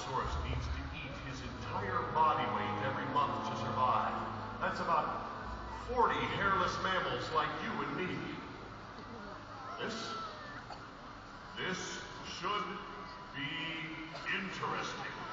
Dilophosaurus needs to eat his entire body weight every month to survive. That's about 40 hairless mammals like you and me. This should be interesting.